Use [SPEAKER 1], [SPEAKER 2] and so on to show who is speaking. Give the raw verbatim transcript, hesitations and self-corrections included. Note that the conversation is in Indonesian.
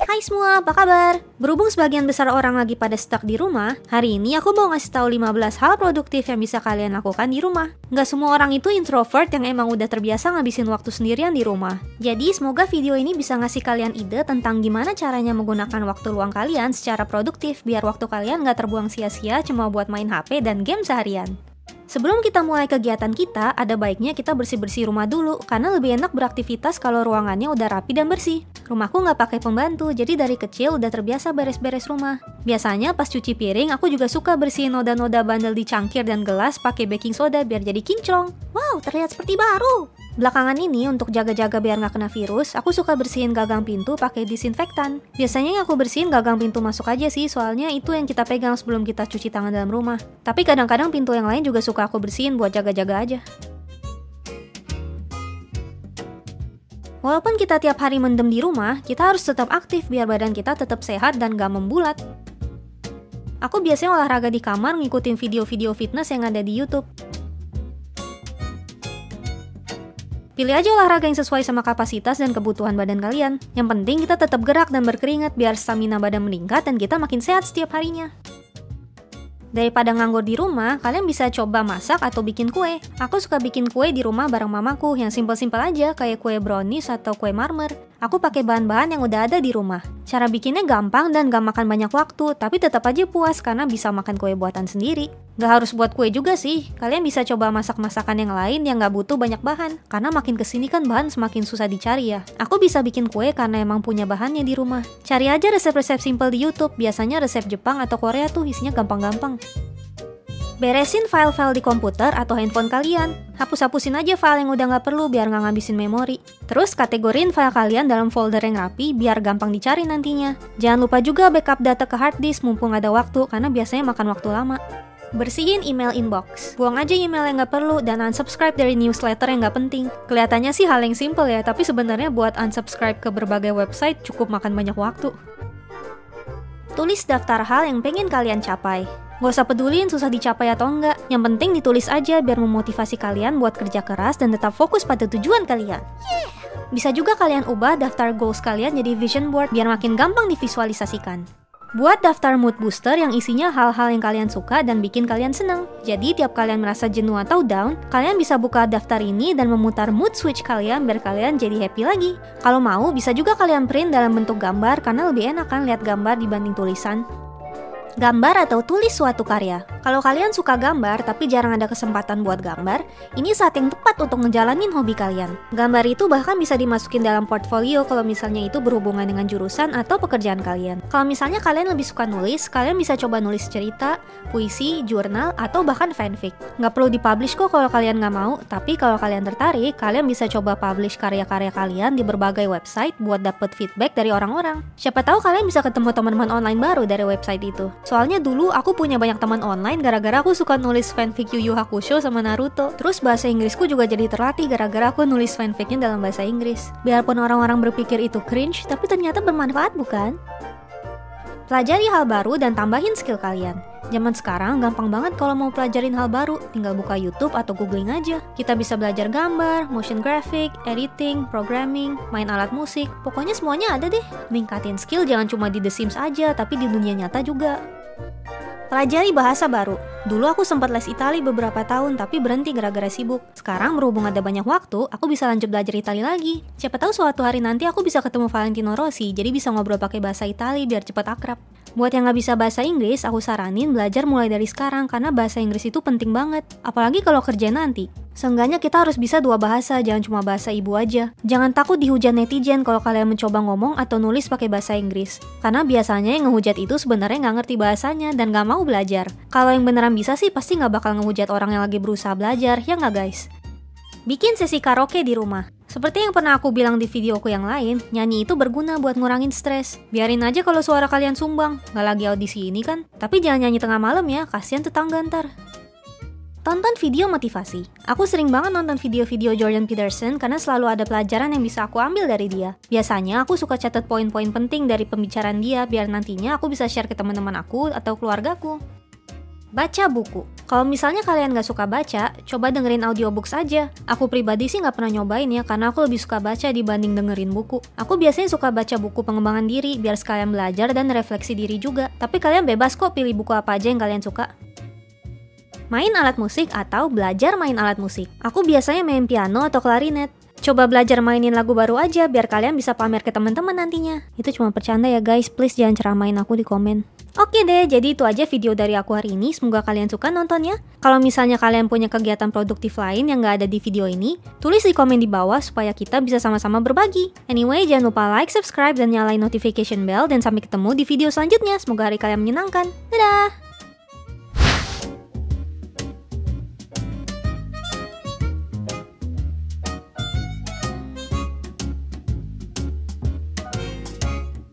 [SPEAKER 1] Hai semua, apa kabar? Berhubung sebagian besar orang lagi pada stuck di rumah, hari ini aku mau ngasih tahu lima belas hal produktif yang bisa kalian lakukan di rumah. Nggak semua orang itu introvert yang emang udah terbiasa ngabisin waktu sendirian di rumah. Jadi semoga video ini bisa ngasih kalian ide tentang gimana caranya menggunakan waktu luang kalian secara produktif biar waktu kalian nggak terbuang sia-sia cuma buat main H P dan game seharian. Sebelum kita mulai kegiatan kita, ada baiknya kita bersih-bersih rumah dulu, karena lebih enak beraktivitas kalau ruangannya udah rapi dan bersih. Rumahku nggak pakai pembantu, jadi dari kecil udah terbiasa beres-beres rumah. Biasanya pas cuci piring, aku juga suka bersihin noda-noda bandel di cangkir dan gelas pakai baking soda biar jadi kinclong. Wow, terlihat seperti baru! Belakangan ini, untuk jaga-jaga biar nggak kena virus, aku suka bersihin gagang pintu pakai disinfektan. Biasanya yang aku bersihin gagang pintu masuk aja sih, soalnya itu yang kita pegang sebelum kita cuci tangan dalam rumah. Tapi kadang-kadang pintu yang lain juga suka aku bersihin buat jaga-jaga aja. Walaupun kita tiap hari mendem di rumah, kita harus tetap aktif biar badan kita tetap sehat dan gak membulat. Aku biasanya olahraga di kamar ngikutin video-video fitness yang ada di YouTube. Pilih aja olahraga yang sesuai sama kapasitas dan kebutuhan badan kalian. Yang penting kita tetap gerak dan berkeringat biar stamina badan meningkat dan kita makin sehat setiap harinya. Daripada nganggur di rumah, kalian bisa coba masak atau bikin kue. Aku suka bikin kue di rumah bareng mamaku yang simpel-simpel aja kayak kue brownies atau kue marmer. Aku pakai bahan-bahan yang udah ada di rumah. Cara bikinnya gampang dan gak makan banyak waktu, tapi tetap aja puas karena bisa makan kue buatan sendiri. Gak harus buat kue juga sih, kalian bisa coba masak-masakan yang lain yang gak butuh banyak bahan. Karena makin kesini kan bahan semakin susah dicari ya. Aku bisa bikin kue karena emang punya bahannya di rumah. Cari aja resep-resep simple di YouTube, biasanya resep Jepang atau Korea tuh isinya gampang-gampang. Beresin file-file di komputer atau handphone kalian. Hapus-hapusin aja file yang udah nggak perlu biar nggak ngabisin memori. Terus kategorin file kalian dalam folder yang rapi biar gampang dicari nantinya. Jangan lupa juga backup data ke hard disk mumpung ada waktu karena biasanya makan waktu lama. Bersihin email inbox. Buang aja email yang nggak perlu dan unsubscribe dari newsletter yang nggak penting. Kelihatannya sih hal yang simple ya, tapi sebenarnya buat unsubscribe ke berbagai website cukup makan banyak waktu. Tulis daftar hal yang pengen kalian capai. Gak usah pedulin susah dicapai atau enggak, yang penting ditulis aja biar memotivasi kalian buat kerja keras dan tetap fokus pada tujuan kalian. Yeah. Bisa juga kalian ubah daftar goals kalian jadi vision board biar makin gampang divisualisasikan. Buat daftar mood booster yang isinya hal-hal yang kalian suka dan bikin kalian senang. Jadi tiap kalian merasa jenuh atau down, kalian bisa buka daftar ini dan memutar mood switch kalian biar kalian jadi happy lagi. Kalau mau, bisa juga kalian print dalam bentuk gambar karena lebih enak kan lihat gambar dibanding tulisan. Gambar atau tulis suatu karya. Kalau kalian suka gambar tapi jarang ada kesempatan buat gambar, ini saat yang tepat untuk ngejalanin hobi kalian. Gambar itu bahkan bisa dimasukin dalam portfolio kalau misalnya itu berhubungan dengan jurusan atau pekerjaan kalian. Kalau misalnya kalian lebih suka nulis, kalian bisa coba nulis cerita, puisi, jurnal, atau bahkan fanfic. Nggak perlu dipublish kok kalau kalian nggak mau, tapi kalau kalian tertarik, kalian bisa coba publish karya-karya kalian di berbagai website buat dapet feedback dari orang-orang. Siapa tahu kalian bisa ketemu teman-teman online baru dari website itu. Soalnya dulu aku punya banyak teman online gara-gara aku suka nulis fanfic Yu Yu Hakusho sama Naruto. Terus bahasa Inggrisku juga jadi terlatih gara-gara aku nulis fanficnya dalam bahasa Inggris. Biarpun orang-orang berpikir itu cringe, tapi ternyata bermanfaat bukan? Pelajari hal baru dan tambahin skill kalian. Zaman sekarang gampang banget kalau mau pelajarin hal baru, tinggal buka YouTube atau googling aja. Kita bisa belajar gambar, motion graphic, editing, programming, main alat musik, pokoknya semuanya ada deh. Ningkatin skill jangan cuma di The Sims aja, tapi di dunia nyata juga. Pelajari bahasa baru. Dulu aku sempat les Itali beberapa tahun tapi berhenti gara-gara sibuk. Sekarang berhubung ada banyak waktu, aku bisa lanjut belajar Itali lagi. Siapa tahu suatu hari nanti aku bisa ketemu Valentino Rossi, jadi bisa ngobrol pakai bahasa Itali biar cepat akrab. Buat yang nggak bisa bahasa Inggris, aku saranin belajar mulai dari sekarang karena bahasa Inggris itu penting banget. Apalagi kalau kerja nanti. Seenggaknya kita harus bisa dua bahasa, jangan cuma bahasa ibu aja. Jangan takut dihujat netizen kalau kalian mencoba ngomong atau nulis pakai bahasa Inggris. Karena biasanya yang ngehujat itu sebenarnya nggak ngerti bahasanya dan nggak mau belajar. Kalau yang beneran bisa sih pasti nggak bakal ngehujat orang yang lagi berusaha belajar, ya nggak guys? Bikin sesi karaoke di rumah. Seperti yang pernah aku bilang di videoku yang lain, nyanyi itu berguna buat ngurangin stres. Biarin aja kalau suara kalian sumbang, nggak lagi audisi ini kan. Tapi jangan nyanyi tengah malam ya, kasihan tetangga ntar. Tonton video motivasi. Aku sering banget nonton video-video Jordan Peterson karena selalu ada pelajaran yang bisa aku ambil dari dia. Biasanya aku suka catat poin-poin penting dari pembicaraan dia biar nantinya aku bisa share ke teman-teman aku atau keluargaku. Baca buku. Kalau misalnya kalian nggak suka baca, coba dengerin audiobooks aja. Aku pribadi sih nggak pernah nyobain ya, karena aku lebih suka baca dibanding dengerin buku. Aku biasanya suka baca buku pengembangan diri, biar sekalian belajar dan refleksi diri juga. Tapi kalian bebas kok pilih buku apa aja yang kalian suka. Main alat musik atau belajar main alat musik. Aku biasanya main piano atau klarinet. Coba belajar mainin lagu baru aja, biar kalian bisa pamer ke teman-teman nantinya. Itu cuma bercanda ya guys, please jangan ceramain aku di komen. Oke deh, jadi itu aja video dari aku hari ini. Semoga kalian suka nontonnya. Kalau misalnya kalian punya kegiatan produktif lain yang gak ada di video ini, tulis di komen di bawah supaya kita bisa sama-sama berbagi. Anyway, jangan lupa like, subscribe, dan nyalain notification bell. Dan sampai ketemu di video selanjutnya. Semoga hari kalian menyenangkan. Dadah!